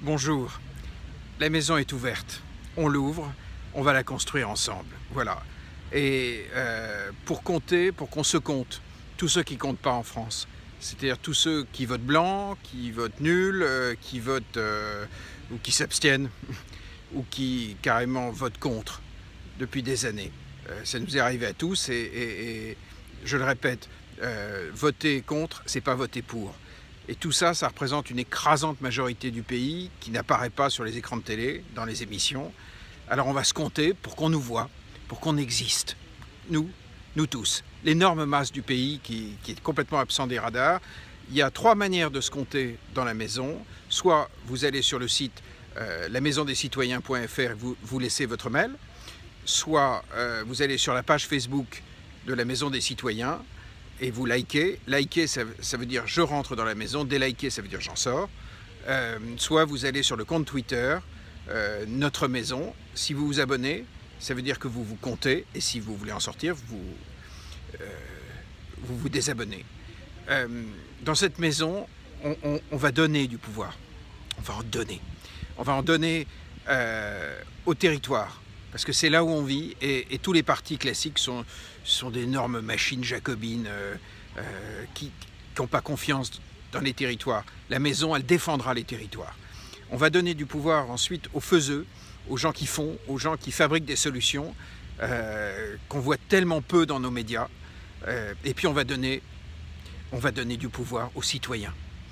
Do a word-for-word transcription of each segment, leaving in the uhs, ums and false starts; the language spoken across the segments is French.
Bonjour, la maison est ouverte, on l'ouvre, on va la construire ensemble, voilà. Et euh, pour compter, pour qu'on se compte, tous ceux qui ne comptent pas en France, c'est-à-dire tous ceux qui votent blanc, qui votent nul, euh, qui votent euh, ou qui s'abstiennent, ou qui carrément votent contre depuis des années. Euh, ça nous est arrivé à tous et, et, et je le répète, euh, voter contre, c'est pas voter pour. Et tout ça, ça représente une écrasante majorité du pays qui n'apparaît pas sur les écrans de télé, dans les émissions. Alors on va se compter pour qu'on nous voit, pour qu'on existe. Nous, nous tous. L'énorme masse du pays qui, qui est complètement absent des radars. Il y a trois manières de se compter dans la maison. Soit vous allez sur le site euh, la maison des citoyens point F R et vous, vous laissez votre mail. Soit euh, vous allez sur la page Facebook de la Maison des Citoyens et vous likez. Liker, ça, ça veut dire je rentre dans la maison. Déliker, ça veut dire j'en sors. Euh, soit vous allez sur le compte Twitter, euh, Notre Maison. Si vous vous abonnez, ça veut dire que vous vous comptez. Et si vous voulez en sortir, vous euh, vous, vous désabonnez. Euh, dans cette maison, on, on, on va donner du pouvoir. On va en donner. On va en donner euh, au territoire. Parce que c'est là où on vit et, et tous les partis classiques sont, sont d'énormes machines jacobines euh, euh, qui n'ont pas confiance dans les territoires. La maison, elle défendra les territoires. On va donner du pouvoir ensuite aux faiseux, aux gens qui font, aux gens qui fabriquent des solutions euh, qu'on voit tellement peu dans nos médias. Euh, et puis on va donner, on va donner du pouvoir aux citoyens.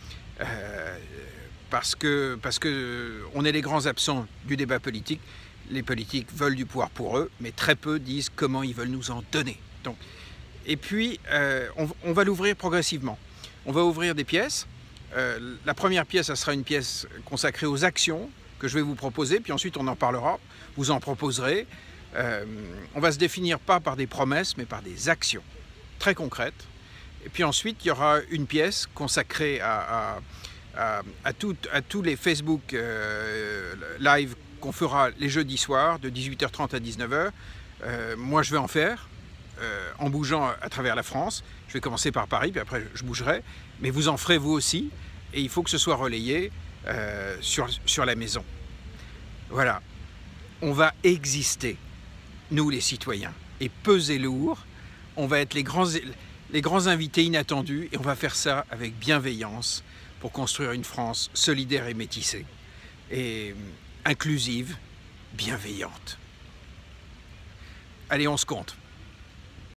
Euh, parce que, parce que on est les grands absents du débat politique. Les politiques veulent du pouvoir pour eux, mais très peu disent comment ils veulent nous en donner. Donc, et puis, euh, on, on va l'ouvrir progressivement. On va ouvrir des pièces. Euh, la première pièce, ça sera une pièce consacrée aux actions que je vais vous proposer, puis ensuite on en parlera, vous en proposerez. Euh, on va se définir pas par des promesses, mais par des actions très concrètes. Et puis ensuite, il y aura une pièce consacrée à, à, à, à, tout, à tous les Facebook euh, live qu'on fera les jeudis soirs de dix-huit heures trente à dix-neuf heures. Euh, moi, je vais en faire euh, en bougeant à travers la France. Je vais commencer par Paris, puis après je bougerai. Mais vous en ferez vous aussi. Et il faut que ce soit relayé euh, sur, sur la maison. Voilà. On va exister, nous les citoyens. Et peser lourd. On va être les grands, les grands invités inattendus. Et on va faire ça avec bienveillance pour construire une France solidaire et métissée. Et inclusive, bienveillante. Allez, on se compte.